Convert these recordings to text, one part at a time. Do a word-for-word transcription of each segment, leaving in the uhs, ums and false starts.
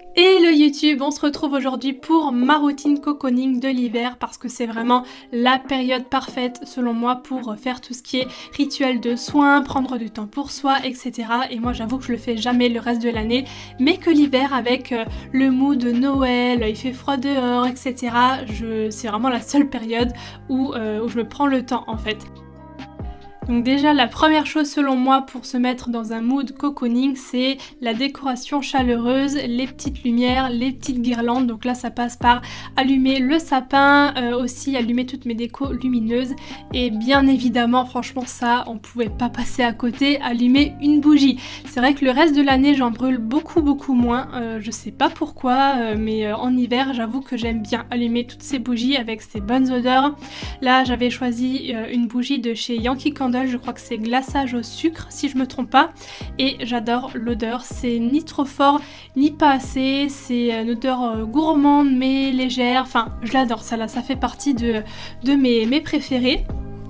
Hello YouTube, on se retrouve aujourd'hui pour ma routine cocooning de l'hiver parce que c'est vraiment la période parfaite selon moi pour faire tout ce qui est rituel de soins, prendre du temps pour soi, et cetera. Et moi j'avoue que je le fais jamais le reste de l'année, mais que l'hiver avec le mood de Noël, il fait froid dehors, et cetera. Je... C'est vraiment la seule période où, euh, où je me prends le temps en fait. Donc déjà la première chose selon moi pour se mettre dans un mood cocooning, c'est la décoration chaleureuse, les petites lumières, les petites guirlandes. Donc là ça passe par allumer le sapin, euh, aussi allumer toutes mes décos lumineuses et bien évidemment franchement ça on pouvait pas passer à côté, allumer une bougie. C'est vrai que le reste de l'année j'en brûle beaucoup beaucoup moins, euh, je sais pas pourquoi euh, mais euh, en hiver j'avoue que j'aime bien allumer toutes ces bougies avec ces bonnes odeurs. Là j'avais choisi euh, une bougie de chez Yankee Candle. Je crois que c'est glaçage au sucre si je me trompe pas et j'adore l'odeur, c'est ni trop fort ni pas assez, c'est une odeur gourmande mais légère, enfin je l'adore, ça là ça fait partie de, de mes, mes préférés.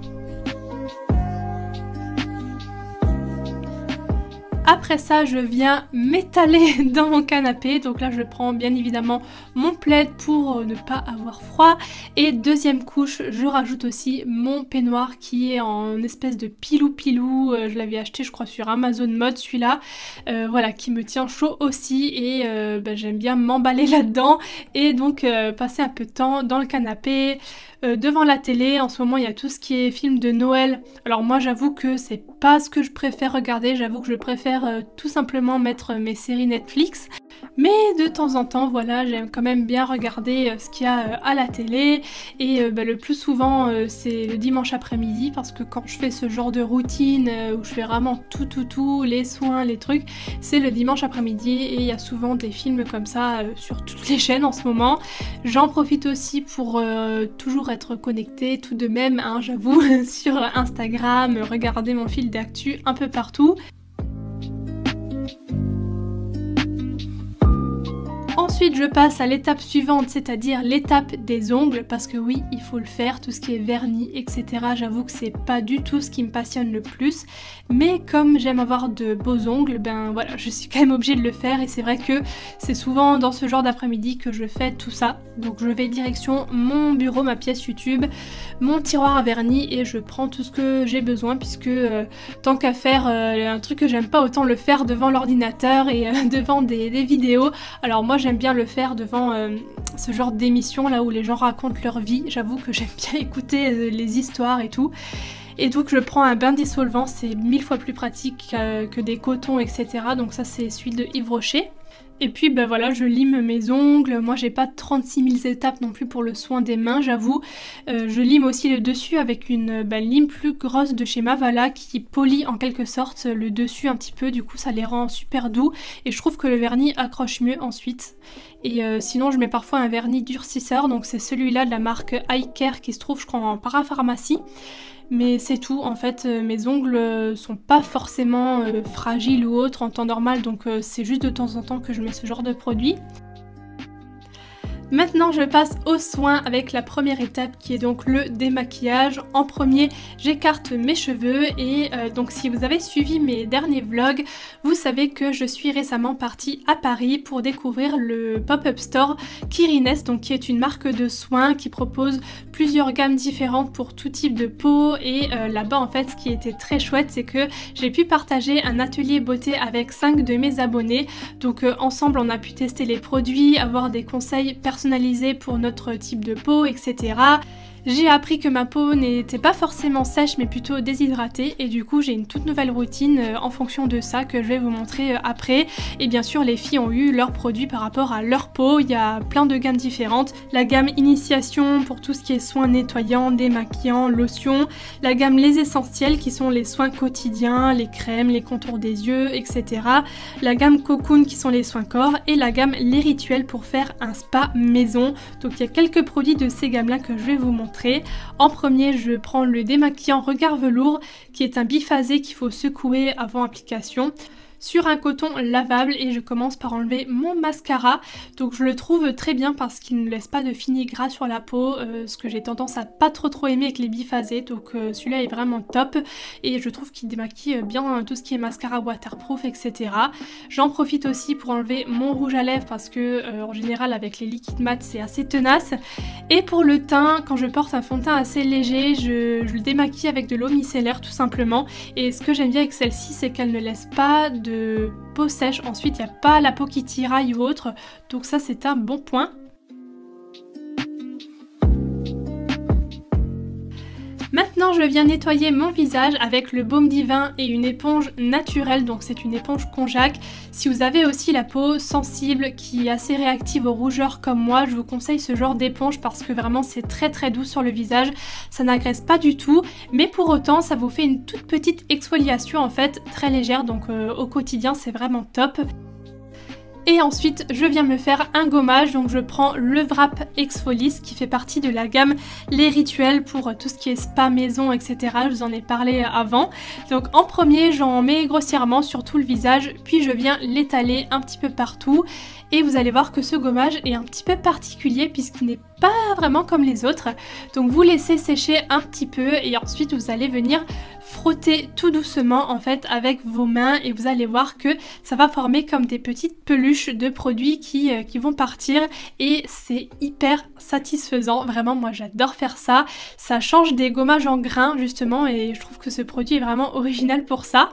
Après ça, je viens m'étaler dans mon canapé. Donc là, je prends bien évidemment mon plaid pour ne pas avoir froid. Et deuxième couche, je rajoute aussi mon peignoir qui est en espèce de pilou-pilou. Je l'avais acheté, je crois, sur Amazon Mode, celui-là. Euh, voilà, qui me tient chaud aussi. Et euh, bah, j'aime bien m'emballer là-dedans. Et donc, euh, passer un peu de temps dans le canapé. Euh, devant la télé, en ce moment il y a tout ce qui est film de Noël. Alors moi j'avoue que c'est pas ce que je préfère regarder, j'avoue que je préfère euh, tout simplement mettre mes séries Netflix. Mais de temps en temps, voilà, j'aime quand même bien regarder euh, ce qu'il y a euh, à la télé. Et euh, bah, le plus souvent, euh, c'est le dimanche après-midi parce que quand je fais ce genre de routine euh, où je fais vraiment tout, tout, tout, les soins, les trucs, c'est le dimanche après-midi et il y a souvent des films comme ça euh, sur toutes les chaînes en ce moment. J'en profite aussi pour euh, toujours être connectée tout de même, hein, j'avoue, sur Instagram, regarder mon fil d'actu un peu partout. Ensuite je passe à l'étape suivante, c'est-à-dire l'étape des ongles, parce que oui, il faut le faire, tout ce qui est vernis, et cetera. J'avoue que c'est pas du tout ce qui me passionne le plus, mais comme j'aime avoir de beaux ongles, ben voilà, je suis quand même obligée de le faire et c'est vrai que c'est souvent dans ce genre d'après-midi que je fais tout ça. Donc je vais direction mon bureau, ma pièce YouTube, mon tiroir à vernis et je prends tout ce que j'ai besoin puisque euh, tant qu'à faire euh, un truc que j'aime pas, autant le faire devant l'ordinateur et euh, devant des, des vidéos. Alors moi j'aime bien le faire devant euh, ce genre d'émission là où les gens racontent leur vie. J'avoue que j'aime bien écouter euh, les histoires et tout. Et donc je prends un bain dissolvant, c'est mille fois plus pratique euh, que des cotons, et cetera. Donc ça c'est celui de Yves Rocher. Et puis ben voilà, je lime mes ongles. Moi j'ai pas trente-six mille étapes non plus pour le soin des mains, j'avoue. Euh, je lime aussi le dessus avec une ben, lime plus grosse de chez Mavala qui polit en quelque sorte le dessus un petit peu, du coup ça les rend super doux. Et je trouve que le vernis accroche mieux ensuite. Et euh, sinon je mets parfois un vernis durcisseur, donc c'est celui-là de la marque Eye Care qui se trouve je crois en parapharmacie. Mais c'est tout, en fait euh, mes ongles euh, sont pas forcément euh, fragiles ou autres en temps normal, donc euh, c'est juste de temps en temps que je mets ce genre de produit. Maintenant je passe aux soins avec la première étape qui est donc le démaquillage. En premier j'écarte mes cheveux et euh, donc si vous avez suivi mes derniers vlogs, vous savez que je suis récemment partie à Paris pour découvrir le pop-up store Kirines, donc qui est une marque de soins qui propose plusieurs gammes différentes pour tout type de peau. Et euh, là-bas en fait ce qui était très chouette c'est que j'ai pu partager un atelier beauté avec cinq de mes abonnés. Donc euh, ensemble on a pu tester les produits, avoir des conseils personnalisés personnalisé pour notre type de peau, et cetera. J'ai appris que ma peau n'était pas forcément sèche mais plutôt déshydratée et du coup j'ai une toute nouvelle routine euh, en fonction de ça que je vais vous montrer euh, après. Et bien sûr les filles ont eu leurs produits par rapport à leur peau, il y a plein de gammes différentes. La gamme initiation pour tout ce qui est soins nettoyants, démaquillants, lotions. La gamme les essentiels qui sont les soins quotidiens, les crèmes, les contours des yeux, et cetera. La gamme cocoon qui sont les soins corps et la gamme les rituels pour faire un spa maison. Donc il y a quelques produits de ces gammes là que je vais vous montrer. En premier, je prends le démaquillant regard velours qui est un biphasé qu'il faut secouer avant application. sur un coton lavable et je commence par enlever mon mascara. Donc je le trouve très bien parce qu'il ne laisse pas de fini gras sur la peau, euh, ce que j'ai tendance à pas trop trop aimer avec les biphasés. Donc euh, celui-là est vraiment top et je trouve qu'il démaquille bien tout ce qui est mascara waterproof, et cetera. J'en profite aussi pour enlever mon rouge à lèvres parce que euh, en général avec les liquides mat c'est assez tenace. Et pour le teint, quand je porte un fond de teint assez léger, je, je le démaquille avec de l'eau micellaire tout simplement. Et ce que j'aime bien avec celle-ci, c'est qu'elle ne laisse pas de peau sèche. Ensuite, il n'y a pas la peau qui tiraille ou autre. Donc ça, c'est un bon point. Maintenant, je viens nettoyer mon visage avec le baume divin et une éponge naturelle, donc c'est une éponge Konjac. Si vous avez aussi la peau sensible qui est assez réactive aux rougeurs comme moi, je vous conseille ce genre d'éponge parce que vraiment c'est très très doux sur le visage, ça n'agresse pas du tout, mais pour autant ça vous fait une toute petite exfoliation en fait, très légère, donc euh, au quotidien c'est vraiment top. Et ensuite je viens me faire un gommage, donc je prends le Wrap Exfolis qui fait partie de la gamme Les Rituels pour tout ce qui est spa maison, et cetera. Je vous en ai parlé avant. Donc en premier j'en mets grossièrement sur tout le visage, puis je viens l'étaler un petit peu partout. Et vous allez voir que ce gommage est un petit peu particulier puisqu'il n'est pas vraiment comme les autres. Donc vous laissez sécher un petit peu et ensuite vous allez venir frotter tout doucement en fait avec vos mains et vous allez voir que ça va former comme des petites peluches de produits qui, euh, qui vont partir et c'est hyper satisfaisant. Vraiment moi j'adore faire ça. Ça change des gommages en grains justement et je trouve que ce produit est vraiment original pour ça.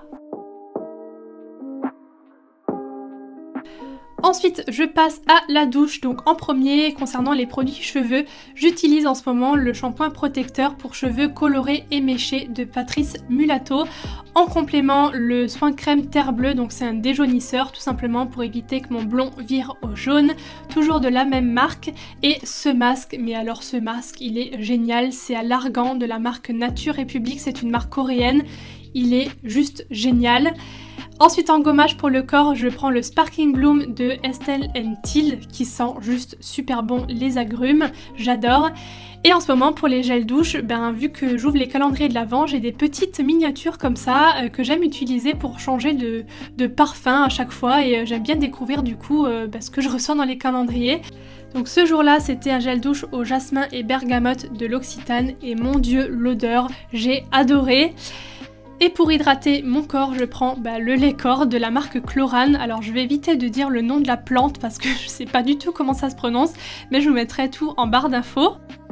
Ensuite, je passe à la douche. Donc en premier, concernant les produits cheveux, j'utilise en ce moment le shampoing protecteur pour cheveux colorés et méchés de Patrice Mulatto. En complément, le soin crème terre bleue, donc c'est un déjaunisseur tout simplement pour éviter que mon blond vire au jaune. Toujours de la même marque. Et ce masque, mais alors ce masque, il est génial. C'est à l'argan de la marque Nature République, c'est une marque coréenne. Il est juste génial. Ensuite en gommage pour le corps, je prends le Sparkling Bloom de Estelle Thiel qui sent juste super bon les agrumes, j'adore. Et en ce moment pour les gels douche, ben, vu que j'ouvre les calendriers de l'Avent, j'ai des petites miniatures comme ça euh, que j'aime utiliser pour changer de, de parfum à chaque fois et euh, j'aime bien découvrir du coup euh, ben, ce que je ressens dans les calendriers. Donc ce jour-là, c'était un gel douche au jasmin et bergamote de l'Occitane et mon dieu, l'odeur, j'ai adoré. Et pour hydrater mon corps, je prends bah, le lait corps de la marque Chlorane. Alors je vais éviter de dire le nom de la plante parce que je sais pas du tout comment ça se prononce, mais je vous mettrai tout en barre d'infos.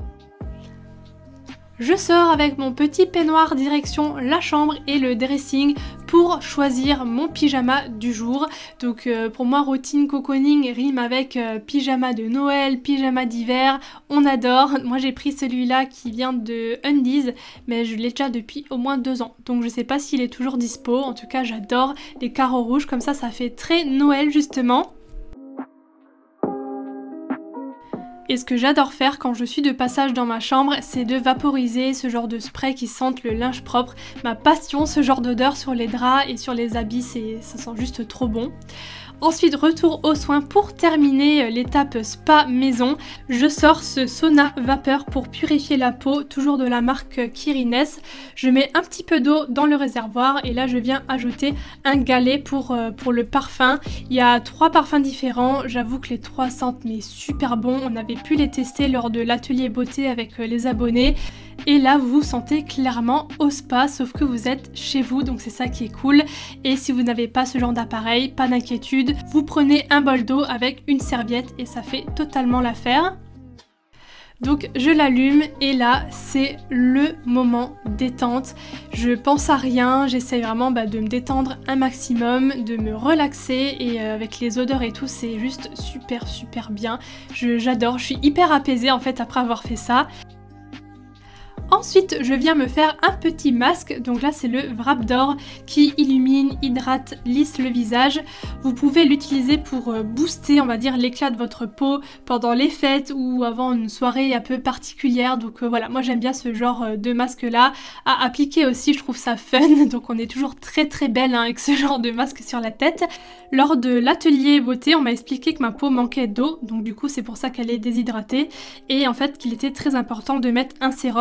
Je sors avec mon petit peignoir direction la chambre et le dressing pour choisir mon pyjama du jour. Donc euh, pour moi routine cocooning rime avec euh, pyjama de Noël, pyjama d'hiver, on adore. Moi j'ai pris celui-là qui vient de Undies mais je l'ai déjà depuis au moins deux ans. Donc je sais pas s'il est toujours dispo, en tout cas j'adore les carreaux rouges comme ça, ça fait très Noël justement. Et ce que j'adore faire quand je suis de passage dans ma chambre, c'est de vaporiser ce genre de spray qui sente le linge propre. Ma passion, ce genre d'odeur sur les draps et sur les habits, ça sent juste trop bon. Ensuite, retour aux soins pour terminer l'étape spa maison. Je sors ce sauna vapeur pour purifier la peau, toujours de la marque Kirines. Je mets un petit peu d'eau dans le réservoir et là je viens ajouter un galet pour, euh, pour le parfum. Il y a trois parfums différents, j'avoue que les trois sentent mais super bon. On avait pu les tester lors de l'atelier beauté avec les abonnés. Et là vous vous sentez clairement au spa, sauf que vous êtes chez vous, donc c'est ça qui est cool. Et si vous n'avez pas ce genre d'appareil, pas d'inquiétude, vous prenez un bol d'eau avec une serviette et ça fait totalement l'affaire. Donc je l'allume et là c'est le moment détente. Je pense à rien, j'essaye vraiment bah, de me détendre un maximum, de me relaxer et euh, avec les odeurs et tout c'est juste super super bien. J'adore, je, je suis hyper apaisée en fait après avoir fait ça. Ensuite, je viens me faire un petit masque, donc là c'est le Wrap d'or qui illumine, hydrate, lisse le visage. Vous pouvez l'utiliser pour booster, on va dire, l'éclat de votre peau pendant les fêtes ou avant une soirée un peu particulière. Donc euh, voilà, moi j'aime bien ce genre de masque là. À appliquer aussi, je trouve ça fun, donc on est toujours très très belle hein, avec ce genre de masque sur la tête. Lors de l'atelier beauté, on m'a expliqué que ma peau manquait d'eau, donc du coup c'est pour ça qu'elle est déshydratée. Et en fait qu'il était très important de mettre un sérum avant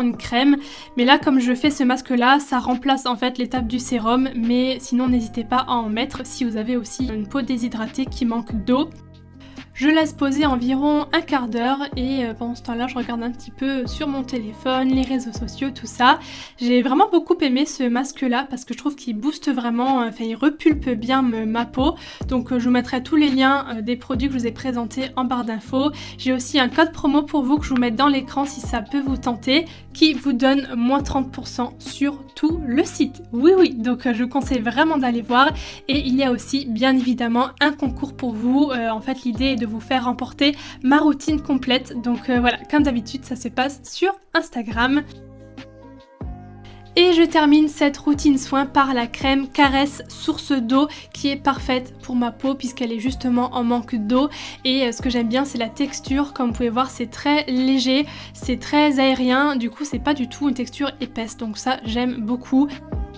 une crème, mais là comme je fais ce masque là, ça remplace en fait l'étape du sérum, mais sinon n'hésitez pas à en mettre si vous avez aussi une peau déshydratée qui manque d'eau. Je laisse poser environ un quart d'heure et pendant ce temps-là, je regarde un petit peu sur mon téléphone, les réseaux sociaux, tout ça. J'ai vraiment beaucoup aimé ce masque-là parce que je trouve qu'il booste vraiment, enfin il repulpe bien ma peau. Donc je vous mettrai tous les liens des produits que je vous ai présentés en barre d'infos. J'ai aussi un code promo pour vous que je vous mets dans l'écran si ça peut vous tenter, qui vous donne moins trente pour cent sur tout le site. Oui oui, donc je vous conseille vraiment d'aller voir. Et il y a aussi bien évidemment un concours pour vous. Euh, en fait l'idée est de vous faire remporter ma routine complète. Donc euh, voilà, comme d'habitude, ça se passe sur Instagram. Et je termine cette routine soin par la crème Caresse Source d'eau qui est parfaite pour ma peau puisqu'elle est justement en manque d'eau. Et euh, ce que j'aime bien, c'est la texture. Comme vous pouvez voir, c'est très léger, c'est très aérien. Du coup, c'est pas du tout une texture épaisse. Donc ça, j'aime beaucoup.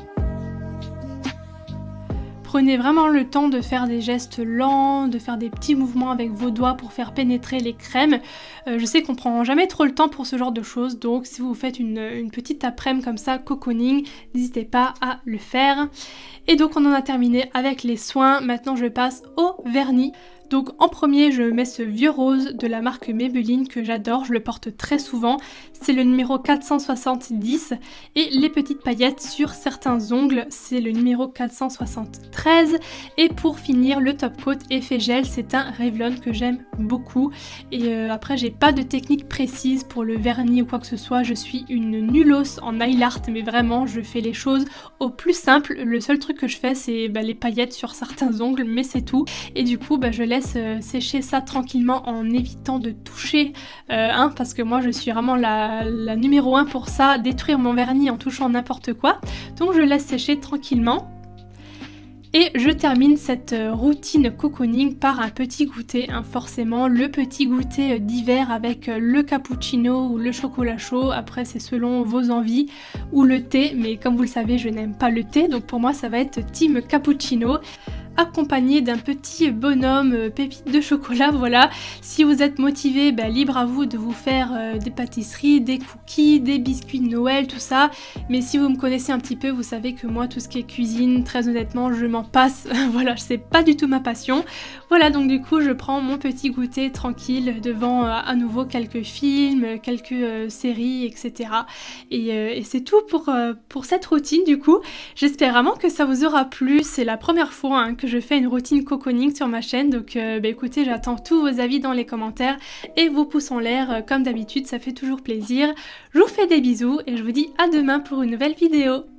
Prenez vraiment le temps de faire des gestes lents, de faire des petits mouvements avec vos doigts pour faire pénétrer les crèmes. Euh, je sais qu'on prend jamais trop le temps pour ce genre de choses, donc si vous faites une, une petite après-midi comme ça, cocooning, n'hésitez pas à le faire. Et donc on en a terminé avec les soins, maintenant je passe au vernis. Donc en premier je mets ce vieux rose de la marque Maybelline que j'adore, je le porte très souvent, c'est le numéro quatre cent soixante-dix et les petites paillettes sur certains ongles c'est le numéro quatre cent soixante-treize et pour finir le top coat effet gel c'est un Revlon que j'aime beaucoup et euh, après j'ai pas de technique précise pour le vernis ou quoi que ce soit, je suis une nullos en nail art mais vraiment je fais les choses au plus simple, le seul truc que je fais c'est bah, les paillettes sur certains ongles mais c'est tout et du coup bah, je laisse sécher ça tranquillement en évitant de toucher euh, hein, parce que moi je suis vraiment la, la numéro un pour ça, détruire mon vernis en touchant n'importe quoi. Donc je laisse sécher tranquillement. Et je termine cette routine cocooning par un petit goûter, hein, forcément le petit goûter d'hiver avec le cappuccino ou le chocolat chaud, après c'est selon vos envies, ou le thé, mais comme vous le savez je n'aime pas le thé, donc pour moi ça va être team cappuccino, accompagné d'un petit bonhomme euh, pépite de chocolat, voilà. Si vous êtes motivé, bah, libre à vous de vous faire euh, des pâtisseries, des cookies, des biscuits de Noël, tout ça. Mais si vous me connaissez un petit peu, vous savez que moi, tout ce qui est cuisine, très honnêtement, je m'en passe. Voilà, c'est pas du tout ma passion. Voilà, donc du coup, je prends mon petit goûter tranquille devant euh, à nouveau quelques films, quelques euh, séries, et cetera. Et, euh, et c'est tout pour, euh, pour cette routine, du coup. J'espère vraiment que ça vous aura plu. C'est la première fois hein, que je fais une routine cocooning sur ma chaîne, donc euh, bah, écoutez, j'attends tous vos avis dans les commentaires et vos pouces en l'air, euh, comme d'habitude, ça fait toujours plaisir. Je vous fais des bisous et je vous dis à demain pour une nouvelle vidéo.